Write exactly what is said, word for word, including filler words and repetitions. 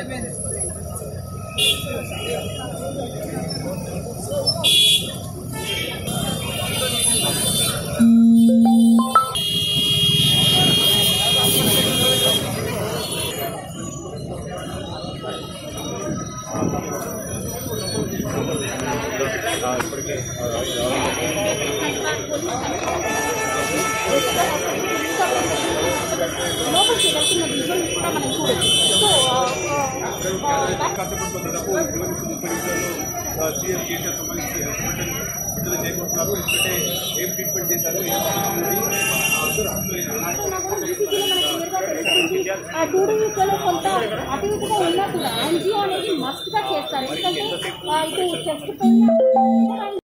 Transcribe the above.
CM KCR సంబంధించి విడుదల చేయబోతున్నారు. ఎందుకంటే ఏం ట్రీట్మెంట్ చేశారు కొంత అటు ఇటుగా ఉన్నా కూడా ఎన్జిఓ అనేది మస్ట్ గా చేస్తారు. ఎందుకంటే ఇటు చెస్ట్ పైన